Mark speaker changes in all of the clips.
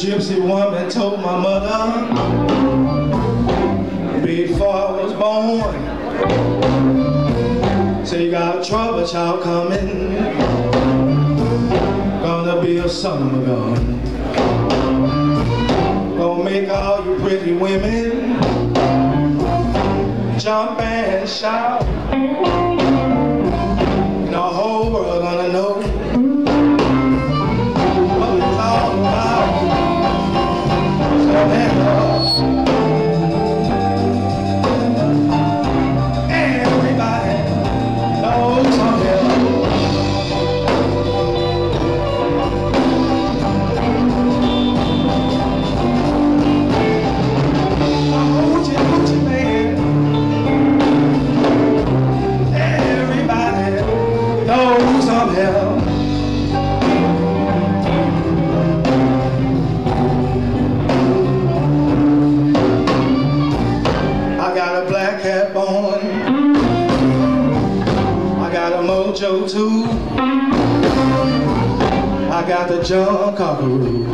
Speaker 1: gypsy woman told my mother before I was born, say you got trouble, child, coming, gonna be a son of a gun, gonna make all you pretty women jump and shout, and the whole world gonna know what it's all about. So everybody knows I'm here. Hoochie Coochie man. Everybody knows I'm here. I got a black hat on, I got a mojo too, I got the John Cockaroo.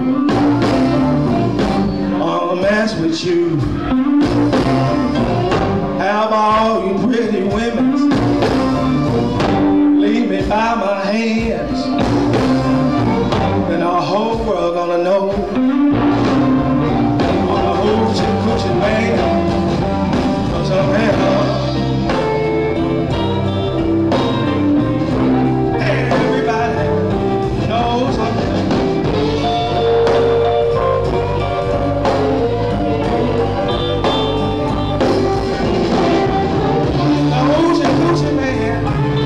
Speaker 1: I'll mess with you. Have all you pretty women leave me by my hands, and the whole world gonna know I'm a hoochie coochie man. So everybody knows I'm here. The Hoochie Coochie man.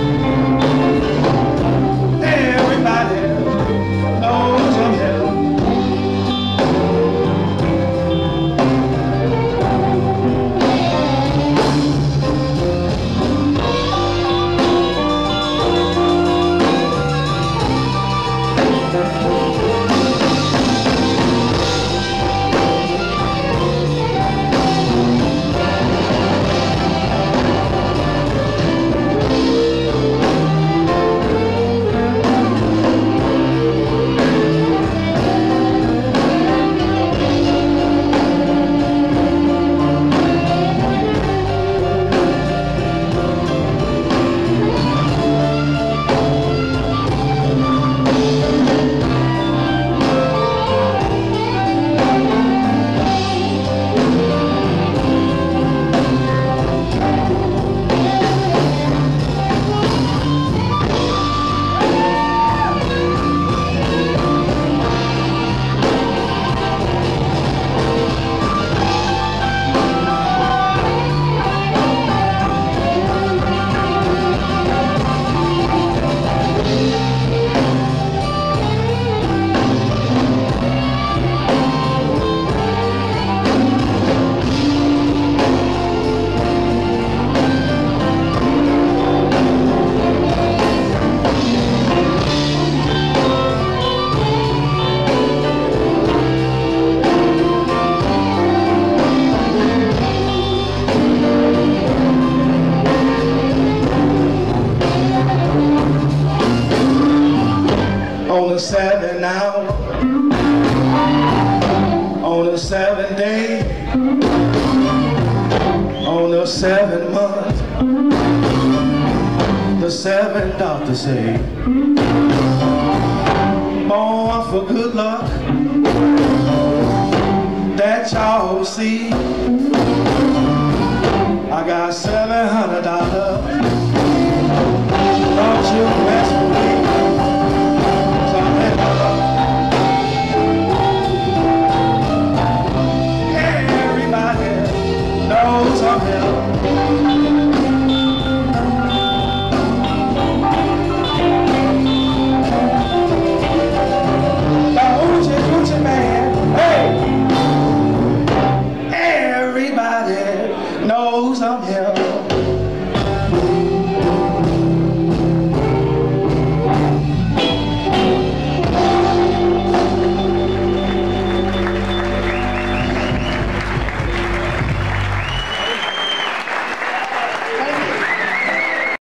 Speaker 1: Everybody knows I'm here. On the 7th hour, on the 7th day, on the 7th month, the 7th doctor say, born for good luck, that y'all see. I got $700. Don't you